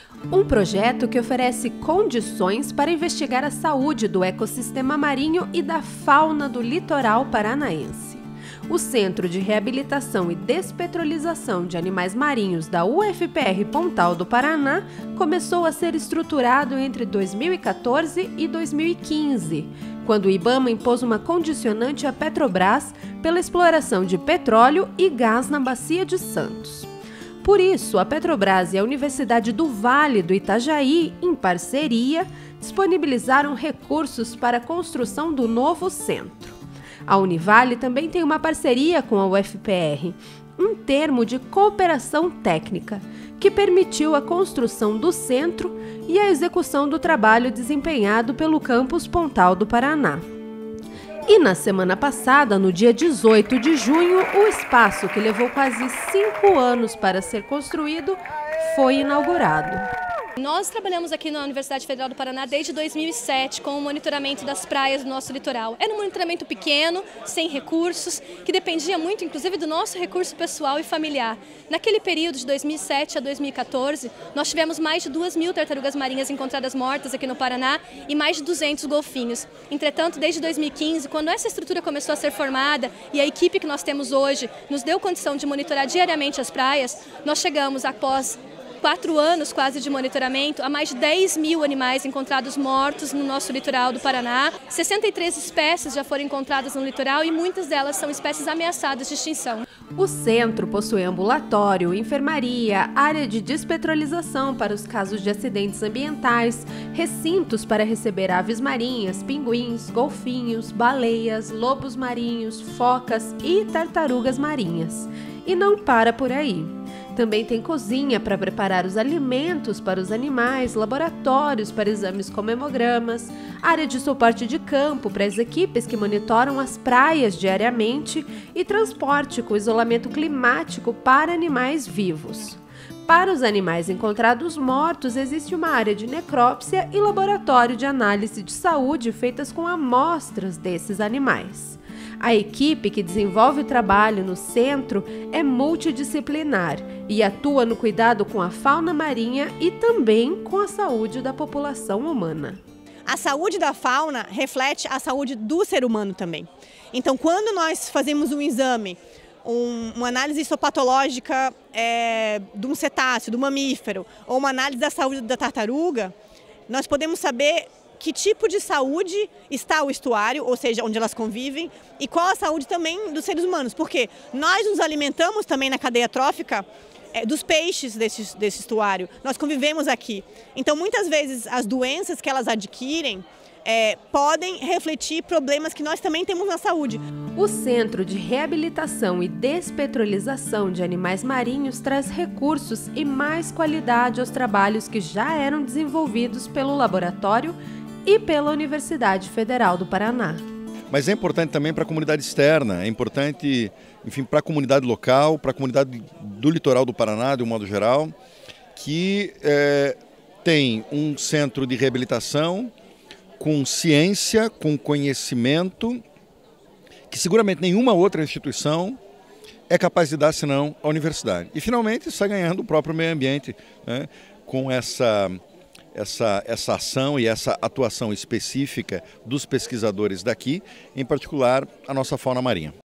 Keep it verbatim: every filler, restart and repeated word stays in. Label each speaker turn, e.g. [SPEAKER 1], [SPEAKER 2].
[SPEAKER 1] Um projeto que oferece condições para investigar a saúde do ecossistema marinho e da fauna do litoral paranaense. O Centro de Reabilitação e Despetrolização de Animais Marinhos da U F P R Pontal do Paraná começou a ser estruturado entre dois mil e quatorze e dois mil e quinze, quando o IBAMA impôs uma condicionante à Petrobras pela exploração de petróleo e gás na Bacia de Santos. Por isso, a Petrobras e a Universidade do Vale do Itajaí, em parceria, disponibilizaram recursos para a construção do novo centro. A Univale também tem uma parceria com a U F P R, um termo de cooperação técnica, que permitiu a construção do centro e a execução do trabalho desempenhado pelo campus Pontal do Paraná. E na semana passada, no dia dezoito de junho, o espaço que levou quase cinco anos para ser construído foi inaugurado.
[SPEAKER 2] Nós trabalhamos aqui na Universidade Federal do Paraná desde dois mil e sete com o monitoramento das praias do nosso litoral. Era um monitoramento pequeno, sem recursos, que dependia muito, inclusive, do nosso recurso pessoal e familiar. Naquele período de dois mil e sete a dois mil e quatorze, nós tivemos mais de duas mil tartarugas marinhas encontradas mortas aqui no Paraná e mais de duzentos golfinhos. Entretanto, desde dois mil e quinze, quando essa estrutura começou a ser formada e a equipe que nós temos hoje nos deu condição de monitorar diariamente as praias, nós chegamos após quatro anos quase de monitoramento, há mais de dez mil animais encontrados mortos no nosso litoral do Paraná. sessenta e três espécies já foram encontradas no litoral e muitas delas são espécies ameaçadas de extinção.
[SPEAKER 1] O centro possui ambulatório, enfermaria, área de despetrolização para os casos de acidentes ambientais, recintos para receber aves marinhas, pinguins, golfinhos, baleias, lobos marinhos, focas e tartarugas marinhas. E não para por aí. Também tem cozinha para preparar os alimentos para os animais, laboratórios para exames como hemogramas, área de suporte de campo para as equipes que monitoram as praias diariamente e transporte com isolamento climático para animais vivos. Para os animais encontrados mortos, existe uma área de necrópsia e laboratório de análise de saúde feitas com amostras desses animais. A equipe que desenvolve o trabalho no centro é multidisciplinar e atua no cuidado com a fauna marinha e também com a saúde da população humana.
[SPEAKER 3] A saúde da fauna reflete a saúde do ser humano também. Então, quando nós fazemos um exame, um, uma análise histopatológica é, de um cetáceo, do mamífero, ou uma análise da saúde da tartaruga, nós podemos saber que tipo de saúde está o estuário, ou seja, onde elas convivem, e qual a saúde também dos seres humanos, porque nós nos alimentamos também na cadeia trófica é, dos peixes desse, desse estuário, nós convivemos aqui. Então, muitas vezes, as doenças que elas adquirem é, podem refletir problemas que nós também temos na saúde.
[SPEAKER 1] O Centro de Reabilitação e Despetrolização de Animais Marinhos traz recursos e mais qualidade aos trabalhos que já eram desenvolvidos pelo laboratório e pela Universidade Federal do Paraná.
[SPEAKER 4] Mas é importante também para a comunidade externa, é importante, enfim, para a comunidade local, para a comunidade do litoral do Paraná, de um modo geral, que é, tem um centro de reabilitação com ciência, com conhecimento, que seguramente nenhuma outra instituição é capaz de dar, senão a universidade. E, finalmente, está ganhando o próprio meio ambiente, né, com essa... Essa, essa ação e essa atuação específica dos pesquisadores daqui, em particular a nossa fauna marinha.